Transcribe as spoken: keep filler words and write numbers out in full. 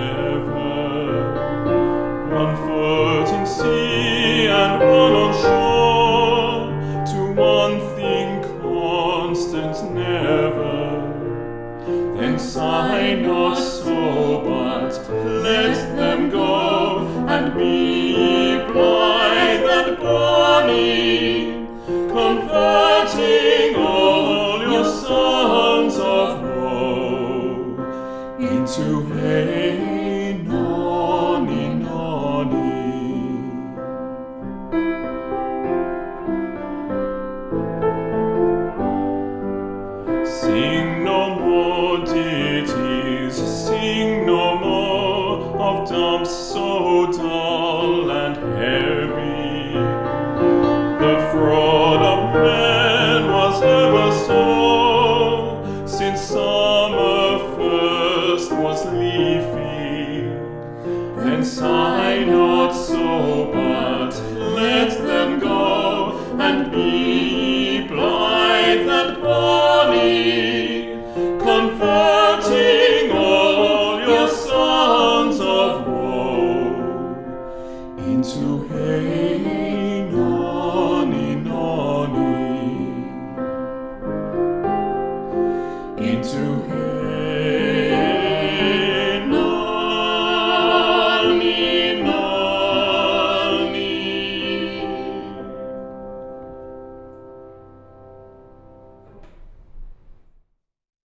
never. One foot in sea and one on shore, to one thing constant never. Then sigh not so, but let them go, and be blithe and bonny, converting all your sons of woe into hey nonny nonny. Sing no more ditties, sing no more of dumps so dull and heavy. The fraud of men was ever so, since summer first was leafy. Then sigh